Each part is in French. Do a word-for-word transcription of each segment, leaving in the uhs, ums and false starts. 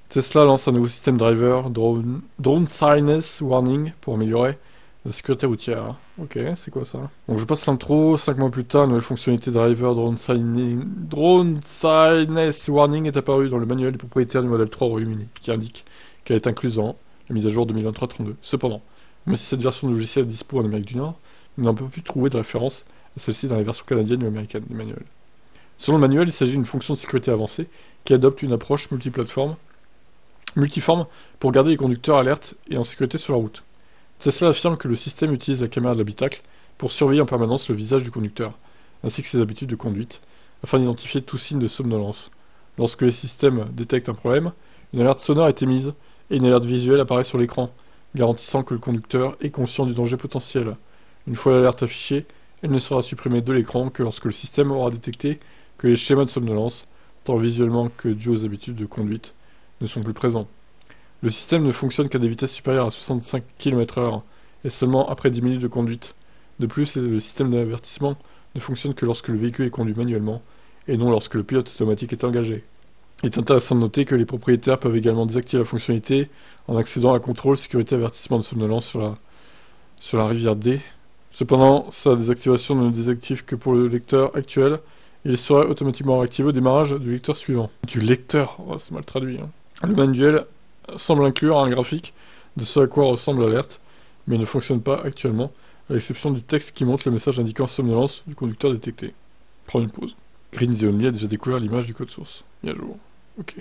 Tesla lance un nouveau système driver, Drone, drone Signness Warning, pour améliorer la sécurité routière. Ok, c'est quoi ça? Donc je passe l'intro, cinq mois plus tard, une nouvelle fonctionnalité driver Drone, Signing, Drone Signness Warning est apparue dans le manuel des propriétaires du modèle trois au Royaume-Uni, qui indique qu'elle est incluse dans la mise à jour deux mille vingt-trois trente-deux. Cependant, même si cette version de logiciel est dispo en Amérique du Nord, nous n'avons pas pu trouver de référence à celle-ci dans les versions canadiennes ou américaines du manuel. Selon le manuel, il s'agit d'une fonction de sécurité avancée qui adopte une approche multiplateforme, multiforme pour garder les conducteurs alertes et en sécurité sur la route. Tesla affirme que le système utilise la caméra de l'habitacle pour surveiller en permanence le visage du conducteur, ainsi que ses habitudes de conduite, afin d'identifier tout signe de somnolence. Lorsque les systèmes détectent un problème, une alerte sonore est émise et une alerte visuelle apparaît sur l'écran, garantissant que le conducteur est conscient du danger potentiel. Une fois l'alerte affichée, elle ne sera supprimée de l'écran que lorsque le système aura détecté que les schémas de somnolence, tant visuellement que dus aux habitudes de conduite, ne sont plus présents. Le système ne fonctionne qu'à des vitesses supérieures à soixante-cinq kilomètres heure et seulement après dix minutes de conduite. De plus, le système d'avertissement ne fonctionne que lorsque le véhicule est conduit manuellement et non lorsque le pilote automatique est engagé. Il est intéressant de noter que les propriétaires peuvent également désactiver la fonctionnalité en accédant à contrôle sécurité avertissement de somnolence sur la, sur la rivière D. Cependant, sa désactivation ne désactive que pour le lecteur actuel et il sera automatiquement réactivé au démarrage du lecteur suivant. Du lecteur, oh, c'est mal traduit. Hein. Le manuel semble inclure un graphique de ce à quoi ressemble l'alerte, mais ne fonctionne pas actuellement, à l'exception du texte qui montre le message indiquant somnolence du conducteur détecté. Prends une pause. Green The Only a déjà découvert l'image du code source. Mis à jour. Ok.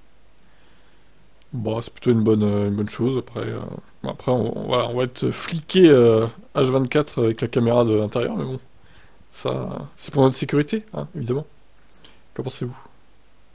Bon, c'est plutôt une bonne, euh, une bonne chose. Après, euh, après on, on, va, on va être fliqué euh, H vingt-quatre avec la caméra de l'intérieur, mais bon. Ça, c'est pour notre sécurité, hein, évidemment. Qu'en pensez-vous ?